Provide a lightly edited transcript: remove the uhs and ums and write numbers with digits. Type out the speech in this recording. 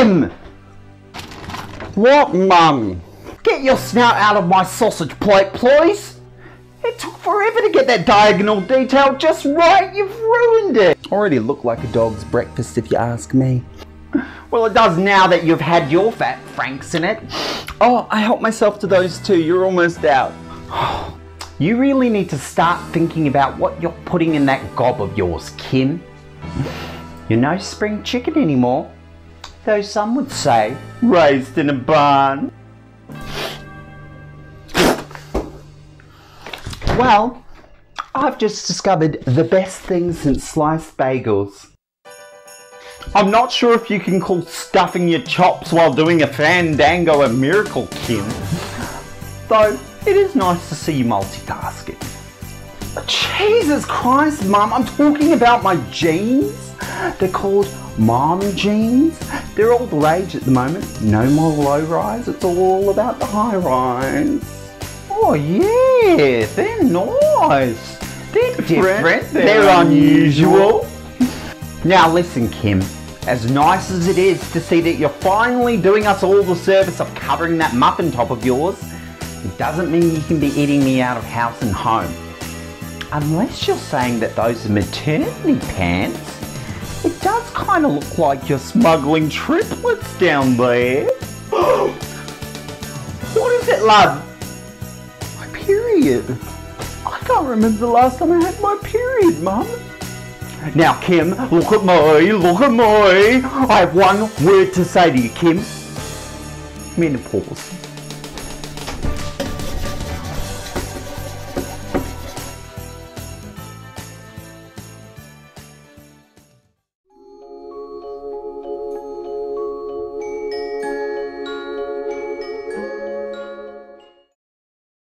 Kim! What, Mum? Get your snout out of my sausage plate, please. It took forever to get that diagonal detail just right. You've ruined it. Already looked like a dog's breakfast if you ask me. Well, it does now that you've had your fat franks in it. Oh, I helped myself to those too. You're almost out. You really need to start thinking about what you're putting in that gob of yours, Kim. You're no spring chicken anymore. Though some would say, raised in a barn. Well, I've just discovered the best thing since sliced bagels. I'm not sure if you can call stuffing your chops while doing a fandango a miracle, Kim. Though, it is nice to see you multitasking. Jesus Christ, Mum, I'm talking about my jeans. They're called mom jeans. They're all the rage at the moment. No more low rise, it's all about the high rise. Oh yeah, they're nice. They're different. They're unusual. Now listen, Kim. As nice as it is to see that you're finally doing us all the service of covering that muffin top of yours, it doesn't mean you can be eating me out of house and home. Unless you're saying that those are maternity pants, it does kind of look like you're smuggling triplets down there. What is it, love? My period. I can't remember the last time I had my period, Mum. Now, Kim, look at me, look at me. I have one word to say to you, Kim. Menopause.